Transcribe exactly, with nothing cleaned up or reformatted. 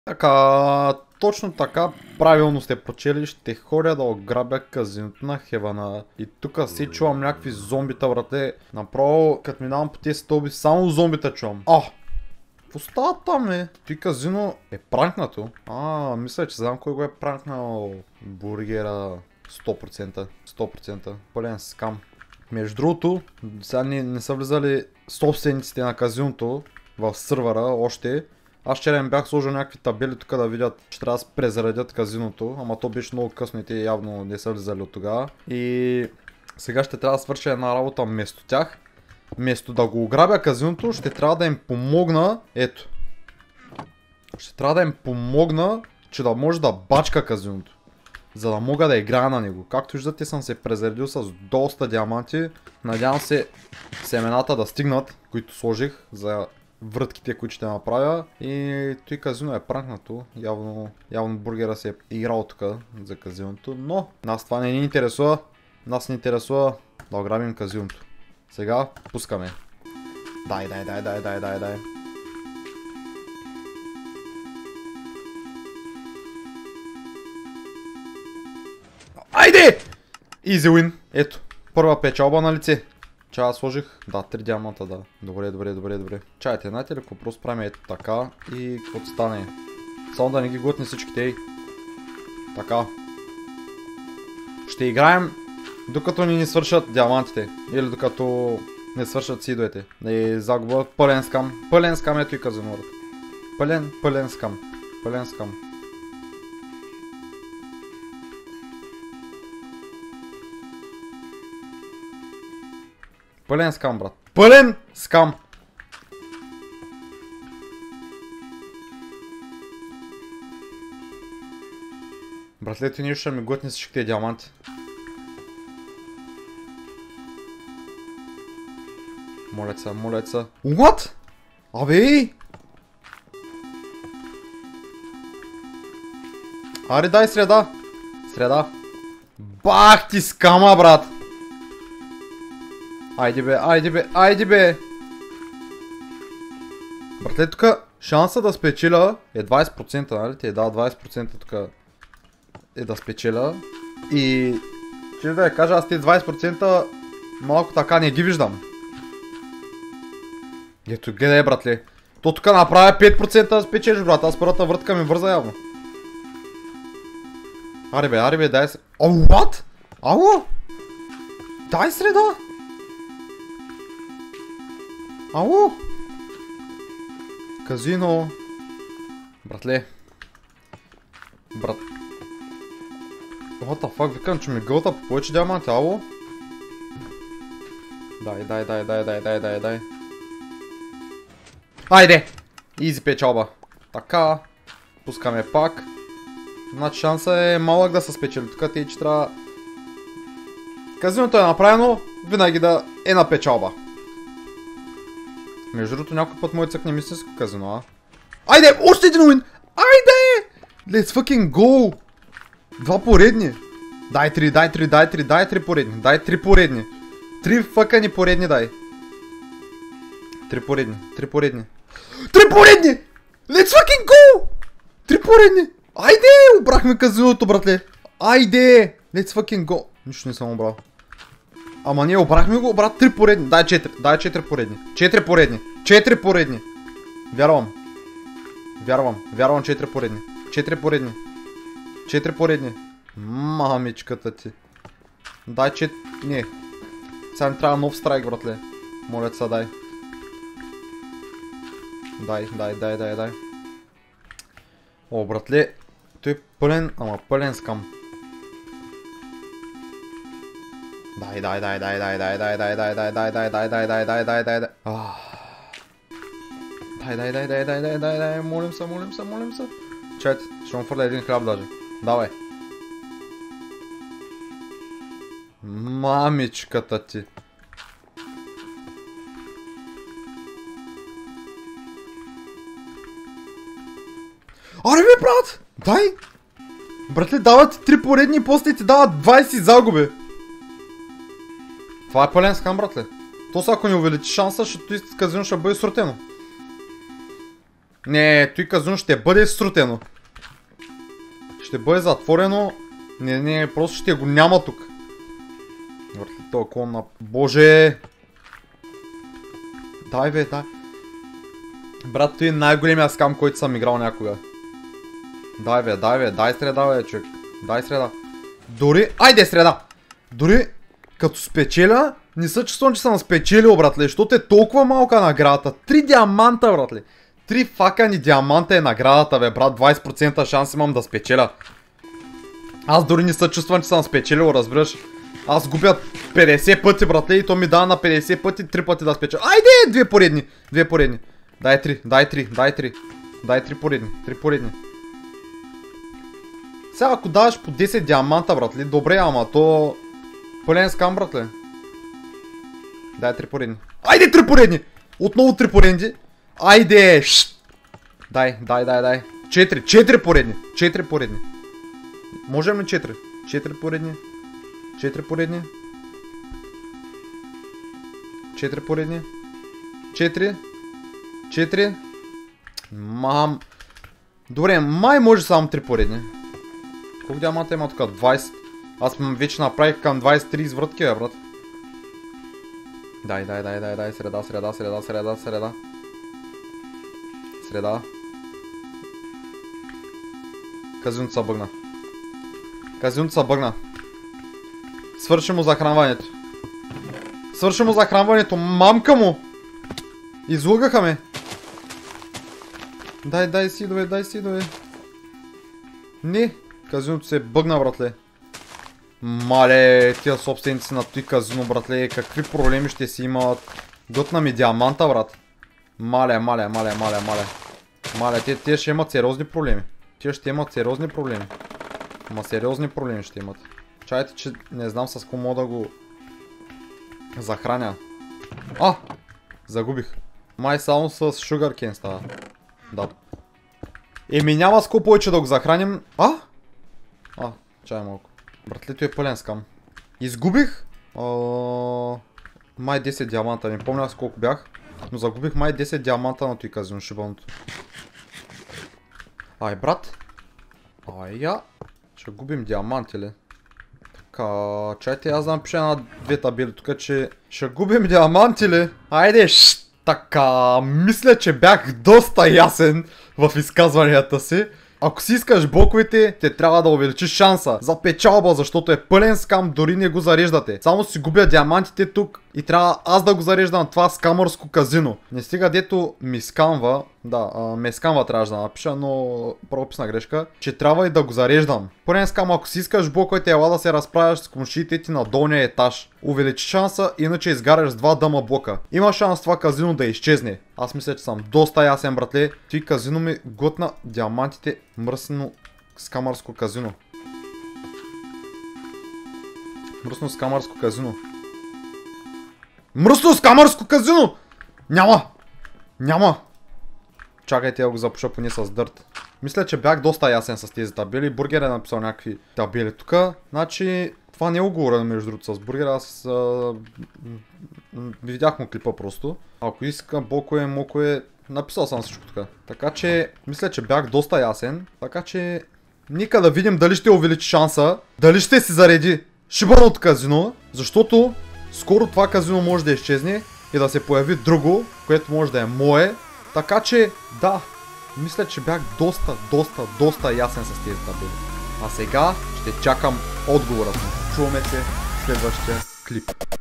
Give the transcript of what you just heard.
Така, точно така, правилно сте прочели, ще ходя да ограбя казиното на Хевана. И тук си чувам някакви зомбита, брате. Направо, като минавам по тези стълби, само зомбита чувам. А! Какво става там, е? Той казино е пранкнато. А, мисля, че знам кой го е пранкнал бургера. сто процента. сто процента. Пълен скам. Между другото, сега не, не са влизали собствениците на казиното в сървъра още. Аз вчера им бях сложил някакви табели тук да видят, че трябва да се презаредят казиното, ама то беше много късно и те явно не са влизали от тогава. И сега ще трябва да свърша една работа вместо тях. Вместо да го ограбя казиното, ще трябва да им помогна, ето. Ще трябва да им помогна, че да може да бачка казиното. За да мога да играя на него. Както виждате, съм се презаредил с доста диаманти. Надявам се семената да стигнат, които сложих за вратките, които ще направя. И той казино е пранкнато. Явно, явно бургера се е играл тук за казиното. Но нас това не ни интересува. Нас ни интересува да ограбим казиното. Сега пускаме. Дай, дай, дай, дай, дай, дай, дай. Айде! Easy win. Ето. Първа печалба на лице. Чая сложих. Да, три диаманта, да. Добре, добре, добре, добре. Чайте, знаете ли, ако просто правим ето така и каквото стане. Само да не ги глътне всичките. Ей. Така. Ще играем докато ни не свършат диамантите. Или докато не свършат сидовете. И загуба пълен скам. Пълен скам, ето и казано. Пълен, пълен скам. Пълен скам. Пълен скам, брат. Пълен скам! Братлето ни ще ми глътне всичките диаманти. Молеца, молеца. What? Абе! Аре, дай среда. Среда. Бах ти скама, брат! Айде бе, айде бе, айде бе! Братле, тук шанса да спечеля е двайсет процента, нали? Ти е дал двайсет процента тук е да спечеля. И че да я кажа, аз тези двайсет процента малко така не ги виждам. Ето, гледай, братле. То тук направя пет процента да спечелиш, брат. Аз първата въртка ми върза явно. Аре бе, аре бе, дай се... О, what? Ало? Дай среда! Ало? Казино. Братле. Брат. What the fuck, викам, че ми гълта по повече диаманти, ало? Дай, дай, дай, дай, дай, дай, дай, дай. Айде! Изи печалба. Така. Пускаме пак. Значи шанса е малък да се спечели. Тук ти, че трябва... Казиното е направено, винаги да е на печалба. Между другото, някой път му е цъкне мисленско казино, а? Айде! Още един уин! Айде! Let's fucking go! Два поредни! Дай три, дай три, дай три, дай три поредни, дай три поредни. Три фъкани поредни дай. Три поредни, три поредни. Три поредни! Let's fucking go! Три поредни! Айде! Обрахме казиното, братле! Айде! Let's fucking go! Нищо не съм обрал. Ама ние обрахме го, брат, три поредни. Дай четири, дай четири поредни. Четири поредни. Четири поредни. Вярвам. Вярвам. Вярвам четири поредни. Четири поредни. Четири поредни. Мамичката ти. Дай чет... Не. Сега ми трябва нов страйк, братле. Моля се, дай. Дай, дай, дай, дай, дай. О, братле. Той е пълен, ама пълен скам. Дай, дай, дай, дай, дай, дай, дай, дай, дай, дай, дай, дай, дай, дай, дай, дай, дай, дай, дай. Дай, дай, дай, дай, дай, дай, дай, дай, молим се, молим се, молим се. Чайте, ще му фърля един хляб даже. Давай. Мамичката ти. Аре бе, брат! Дай! Братле, дават ти три поредни и после ти дават двайсет загуби. Това е пълен скам, братле. То са ако не увеличи шанса, защото казино ще бъде срутено. Не, той казино ще бъде срутено. Ще бъде затворено. Не, не, просто ще го няма тук. Върхи този клон на... Боже! Дай бе, дай. Брат, той е най-големия скам, който съм играл някога. Дай бе, дай бе, дай среда бе, човек. Дай среда. Дори... Айде среда! Дори като спечеля, не се чувствам, че съм спечелил, братле, защото е толкова малка наградата. Три диаманта, братле. Три факани диаманта е наградата, бе, брат. двайсет процента шанс имам да спечеля. Аз дори не се чувствам, че съм спечелил, разбираш. Аз губя петдесет пъти, братле, и то ми дава на петдесет пъти, три пъти да спечеля. Айде, две поредни, две поредни. Дай три, дай три, дай три. Дай три поредни, три поредни. Сега ако даваш по десет диаманта, братле, добре, ама то... Пълен скам, братле. Дай три поредни. Айде три поредни! Отново три поредни. Айде! Шшт! Дай, дай, дай, дай. Четири, четири поредни. Четири поредни. Можем ли четири? Четири поредни. Четири поредни. Четири поредни. Четири. Четири. Мам. Добре, май може само три поредни. Колко диаманта има тук? двайсет. Аз вече направих към двайсет три извратки, бе, брат. Дай, дай, дай, дай, дай, среда, среда, среда, среда, среда. Среда. Казиното се бъгна. Казиното се бъгна. Свърши му захранването. Свърши му захранването, мамка му! Излъгаха ме. Дай, дай сидове, дай сидове. Не, казиното се бъгна, братле. Мале, тия собственици на той казино, братле, какви проблеми ще си имат. Готна ми диаманта, брат. Мале, мале, мале, мале, мале. Мале, те, те ще имат сериозни проблеми. Те ще имат сериозни проблеми. Ама сериозни проблеми ще имат. Чайте, че не знам с кого мога да го захраня. А! Загубих. Май само с Sugarcane става. Да. Еми няма с кого повече да го захраним. А? А, чай малко. Братлето е пълен скам. Изгубих а... май десет диаманта, не помня с колко бях, но загубих май десет диаманта на той казино шибаното. Ай, брат. Ай, я. Ще губим диаманти ли? Така, чайте аз да напиша на две табели тук, че ще губим диаманти ли? Айде, шт, така, мисля, че бях доста ясен в изказванията си. Ако си искаш блоковете, те трябва да увеличиш шанса за печалба, защото е пълен скам, дори не го зареждате. Само си губя диамантите тук и трябва аз да го зареждам това скамърско казино. Не стига дето ми скамва, да, а, ме скамва трябваше да напиша, но правописна грешка, че трябва и да го зареждам. Пълен скам, ако си искаш блоковете, ела да се разправяш с комшиите ти на долния етаж. Увеличи шанса, иначе изгаряш с два дъма блока. Има шанс това казино да изчезне. Аз мисля, че съм доста ясен, братле. Ти казино ми готна диамантите, мръсно скамърско казино. Мръсно скамърско казино. Мръсно скамърско казино! Няма! Няма! Чакайте да го запуша поне с дърт. Мисля, че бях доста ясен с тези табели. Бургер е написал някакви табели тук. Значи, това не е оговорено между другото с Бургер. Аз а... видях му клипа просто. Ако иска бокове, мокове, написал съм всичко тук. Така че, мисля, че бях доста ясен. Така че, нека да видим дали ще увеличи шанса. Дали ще си зареди шибаното казино. Защото скоро това казино може да изчезне и да се появи друго, което може да е мое. Така че, да, мисля, че бях доста, доста, доста ясен с тези табели. А сега ще чакам отговорът. Чуваме се в следващия клип.